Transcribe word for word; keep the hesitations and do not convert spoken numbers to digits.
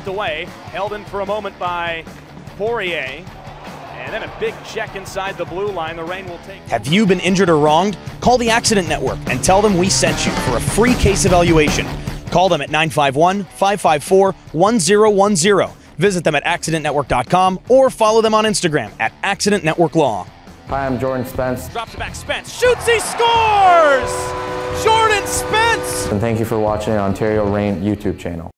knocked away, held in for a moment by Poirier. And then a big check inside the blue line. The rain will take. Have you been injured or wronged? Call the Accident Network and tell them we sent you for a free case evaluation. Call them at nine five one, five five four, one zero one zero. Visit them at accident network dot com or follow them on Instagram at Accident Network Law. Hi, I'm Jordan Spence. Drops it back, Spence shoots, he scores! Jordan Spence! And thank you for watching the Ontario Reign YouTube channel.